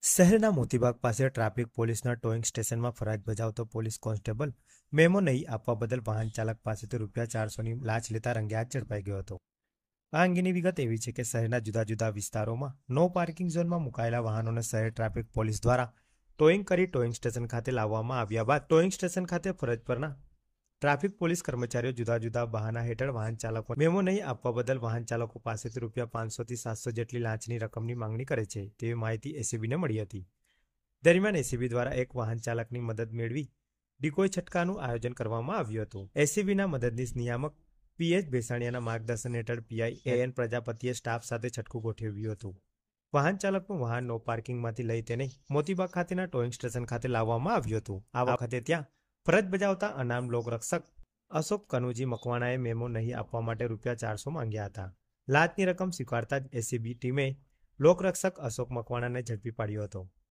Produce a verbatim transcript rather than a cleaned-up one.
શહેરના મોતીબાગ પાસે ટ્રાફિક પોલીસના ટોઈંગ સ્ટેશનમાં ફરજ બજાવતો પોલીસ કોન્સ્ટેબલ મેમો નહીં આપવા બદલ વાહન ચાલક પાસેથી રૂપિયા ચારસોની લાંચ લેતા રંગેહાથ ઝડપાઈ ગયો હતો. આ અંગેની વિગત એવી છે કે શહેરના જુદા જુદા વિસ્તારોમાં નો પાર્કિંગ ઝોનમાં મુકાયેલા વાહનોને શહેર ટ્રાફિક પોલીસ દ્વારા ટોઈંગ કરી ટોઈંગ સ્ટેશન ખાતે લાવવામાં આવ્યા બાદ ટોઈંગ સ્ટેશન ખાતે ફરજ પરના ટ્રાફિક પોલીસ કર્મચારીઓ જુદા જુદા બહાના હેઠળ વાહન ચાલકો મેમો નહીં આપવા બદલ વાહન ચાલકો પાસેથી રૂપિયા પાંચસોથી સાતસો જેટલી લાંચની રકમની માંગણી કરે છે તેવી માહિતી એસીબીને મળી હતી. દરમિયાન એસીબી દ્વારા એક વાહન ચાલકની મદદ મેળવી ડિકોય છટકાનું આયોજન કરવામાં આવ્યું હતું. એસીબીના મદદનીશ નિયામક પીએચ ભેસાણીયાના માર્ગદર્શન હેઠળ પીઆઈ એએન પ્રજાપતિએ સ્ટાફ સાથે છટકું ગોઠવ્યું હતું. વાહન ચાલકનું વાહન નો પાર્કિંગમાંથી લઈ તેને મોતીબાગ ખાતેના ટોઈંગ સ્ટેશન ખાતે લાવવામાં આવ્યું હતું. આ વખતે ત્યાં ફરજ બજાવતા અનામ લોકરક્ષક અશોક કનુજી મકવાણાએ મેમો નહીં આપવા માટે રૂપિયા ચારસો માંગ્યા હતા. લાંચની રકમ સ્વીકારતા જ એસીબી ટીમે લોકરક્ષક અશોક મકવાણાને ઝડપી પાડ્યો હતો.